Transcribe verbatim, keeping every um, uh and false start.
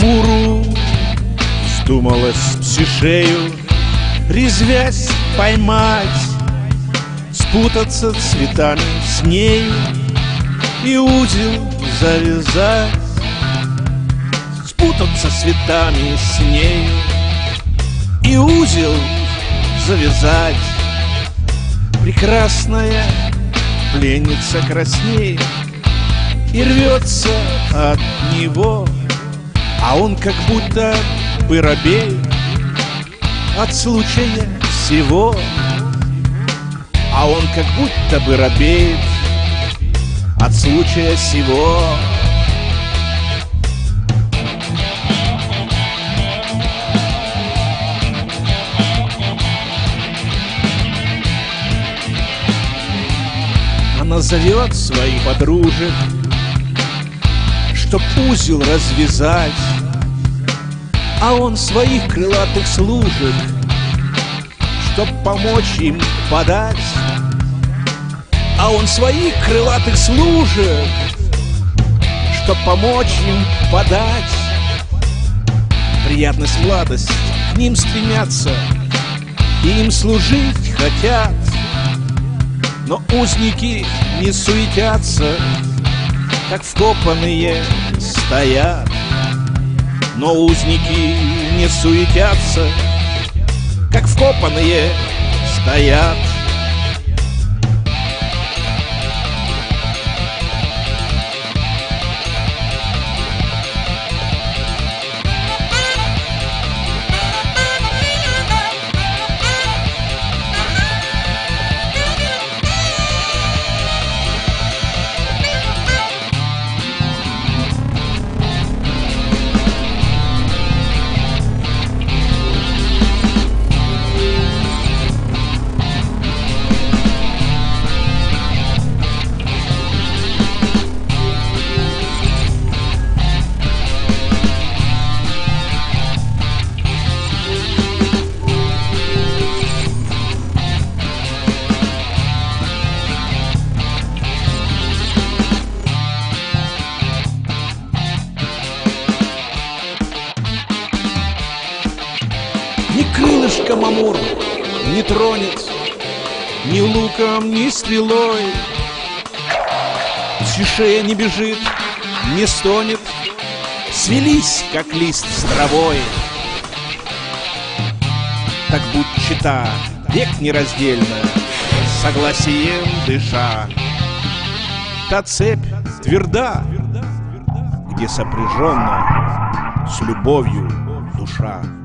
Амуру вздумалось псишею, резвясь, поймать, спутаться цветами с нею и узел завязать. Спутаться цветами с нею и узел завязать. Прекрасная пленница краснеет и рвется от него, а он как будто бы робеет от случая сего. А он как будто бы робеет от случая сего. Она зовет своих подружек, чтоб узел развязать, а он своих крылатых служек, чтоб помочь им подать. А он своих крылатых служек, чтоб помочь им подать. Приятность, сладость к ним стремятся и им служить хотят. Но узники не суетятся, как вкопанные стоят. Но узники не суетятся, как вкопанные стоят. Ни крылышком Амур не тронет, ни луком, ни стрелой. Псишея не бежит, не стонет, свелись, как лист с травой. Так будь чета, век нераздельно, согласием дыша. Та цепь тверда, где сопряжена с любовью душа.